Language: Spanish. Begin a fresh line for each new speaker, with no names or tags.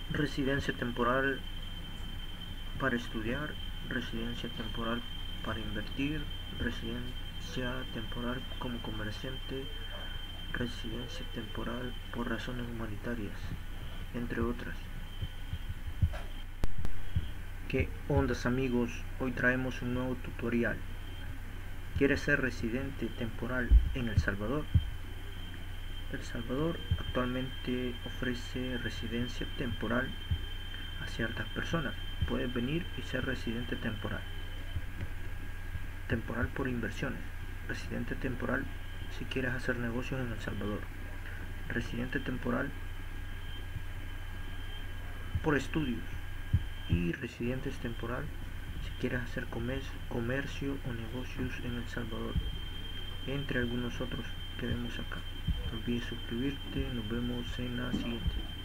Residencia temporal para estudiar, residencia temporal para invertir, residencia temporal como comerciante, residencia temporal por razones humanitarias, entre otras. ¿Qué ondas, amigos? Hoy traemos un nuevo tutorial. ¿Quieres ser residente temporal en El Salvador? El Salvador actualmente ofrece residencia temporal a ciertas personas. Puedes venir y ser residente temporal. Temporal por inversiones. Residente temporal si quieres hacer negocios en El Salvador. Residente temporal por estudios. Y residente temporal si quieres hacer comercio o negocios en El Salvador, entre algunos otros que vemos acá. No olvides suscribirte. Nos vemos en la siguiente.